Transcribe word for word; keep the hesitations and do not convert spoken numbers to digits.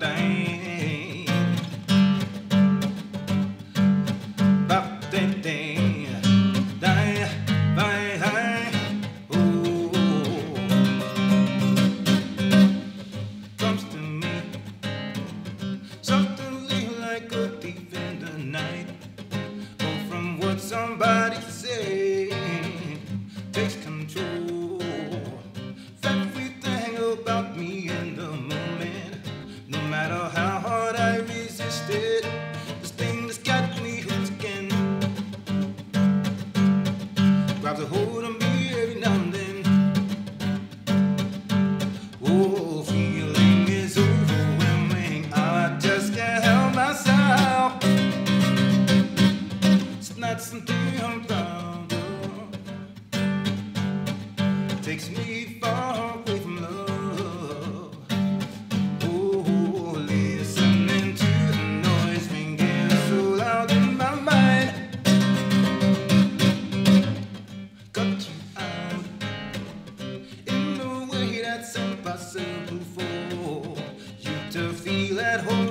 thing. Bop, ding, ding, ding, bang, bang. Ooh, comes to me suddenly like a thief in the night. Oh, from what somebody said, takes control of everything about me in the moment. No matter how hard I resisted, this thing that's got me hooked again grabs a hold of me every now and then. Oh, feeling is overwhelming, I just can't help myself. It's not something I'm proud of, takes me far away from love. Oh, listening to the noise ringing so loud in my mind. Got you out in a way that's impossible for you to feel at home.